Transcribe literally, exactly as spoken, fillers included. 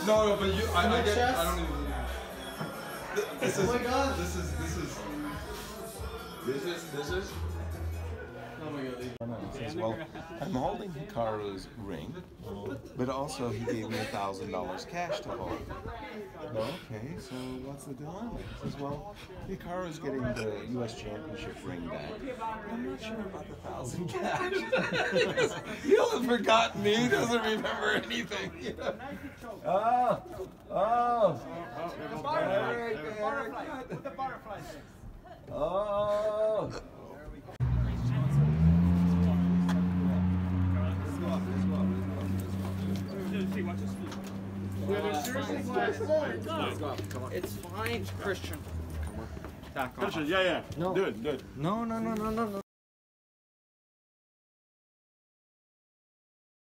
No, no, but you, I, I get, I don't even. This is, oh my god! This is, this is, this is, this is. Oh my god. Says, well, I'm holding Hikaru's ring, but also he gave me a thousand dollars cash to hold. Okay, so what's the dilemma? He says, well, Hikaru's getting the U S Championship ring back. I'm not sure about the thousand cash. He'll have forgotten me. He doesn't remember anything. You know? Oh, oh. The butterfly. The butterfly. Put the butterflies there. Oh. It's fine, Christian. Christian, yeah, yeah. No. Do it, do it. No, no, no, no, no, no.